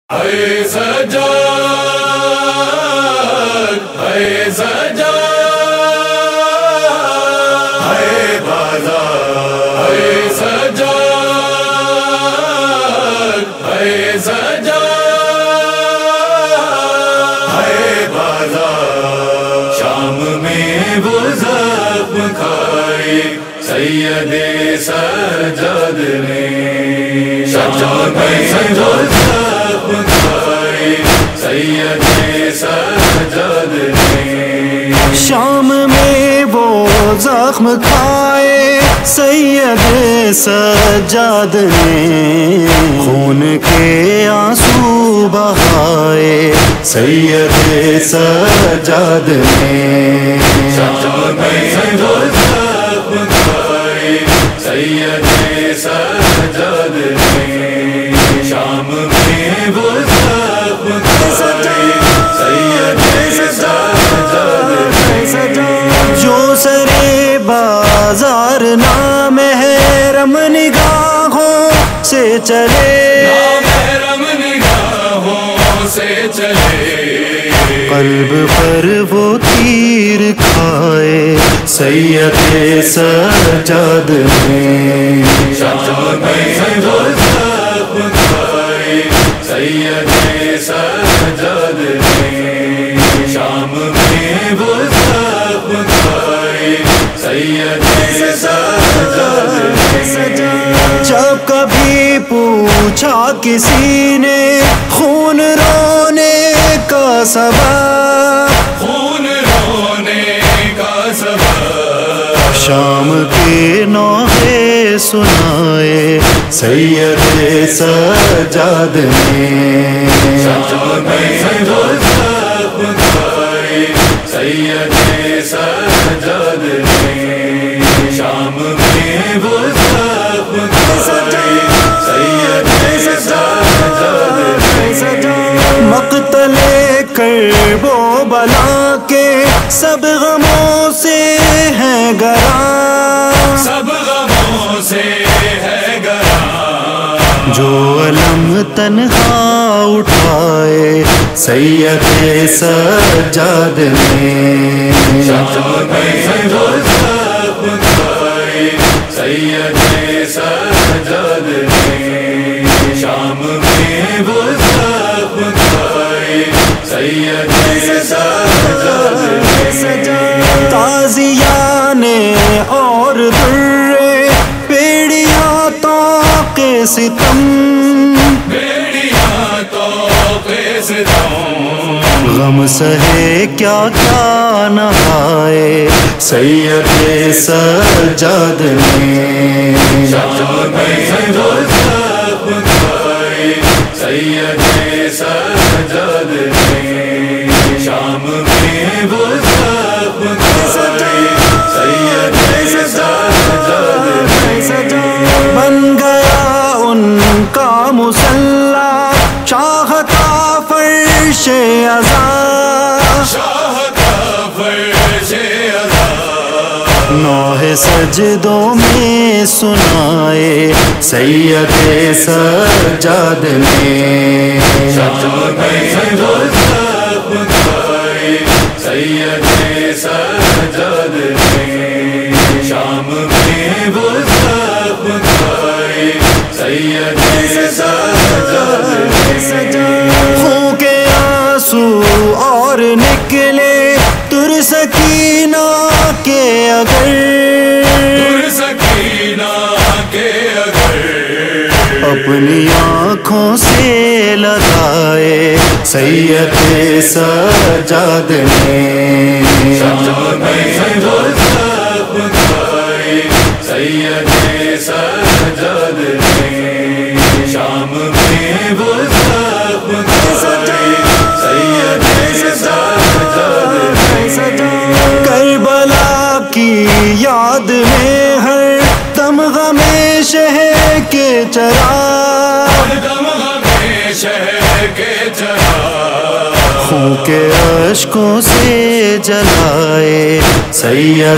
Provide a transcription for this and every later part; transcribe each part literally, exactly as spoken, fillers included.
اے سجاد اے سجاد اے بازار اے سجاد اے سجاد اے بازار شام میں وہ زخم کھائے سید سجاد نے شام میں وہ زخم کھائے سید سجاد نے شام میں وہ زخم کھائے سید سجاد نے خون کے آنسو بہائے سید سجاد نے شام میں وہ زخم کھائے سید سجاد نے شام میں وہ زخم کھائے سید سجاد نے جو سرے بازار نامحرم نگاہوں سے چلے نامحرم نگاہوں سے چلے قلب پر وہ تیر کھائے سید سجاد نے شام میں وہ زخم کھائے سید سجاد نے شام میں وہ زخم کھائے سید سجاد نے جب کبھی پوچھا کسی نے خون رونے کا سبب خون رونے کا سبب شام کے نوحے سنائے سید سجاد نے شام میں وہ زخم کھائے سید سجاد نے شام میں وہ زخم کھائے سید سجاد نے مقتل کرب و بلا کے سب غموں سے ہیں گراں سب غموں سے ہے گراں جو علم تنہا اٹھائے سید سجاد نے شام میں وہ زخم کھائے سید سجاد نے شام میں وہ زخم کھائے سید سجاد نے تازیانے اور درے پیڑیاں طاق ستم بیڑیاں تو ستم غم سہے کیا کیا نہائے سید سجاد نے شام میں وہ زخم کھائے سید سجاد نے شام میں وہ زخم کھائے سید سجاد نے بن گیا ان کا مسلح شاہ کا فرش عزا شاہ کا فرش عزا نوح سجدوں میں سنائے سید سجاد نے شام میں وہ زخم کھائے سید سجاد نے شام میں وہ زخم کھائے سید سجاد نے خون کے آنسو اور نکلے تر سکینہ کے اگر در سکینہ کے اگر اپنی آنکھوں سے لگائے سید سجاد نے شام میں وہ زخم کھائے سید سجاد نے شام میں وہ زخم کھائے سید سجاد نے کربلا کی یاد میں ہر دم غم شہر کے چراغ دم ہمیں شہر کے چراغ خون کے اشکوں سے جلائے سید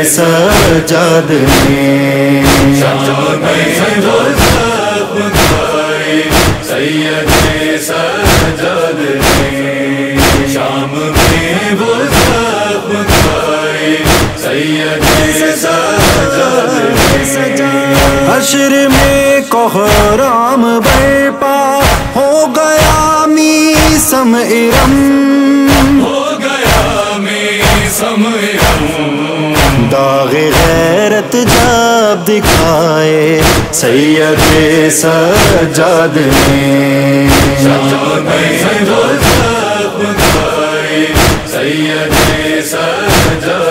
سجاد نے شام میں وہ زخم کھائے سید سید سجاد نے شام میں وہ زخم کھائے سید سجاد نے حشر میں کوہرام برپا ہو گیا میثم ارم ہو گیا میثم ارم داغ غیرت جب دکھائے سید سجاد نے شام میں وہ زخم کھائے سید سجاد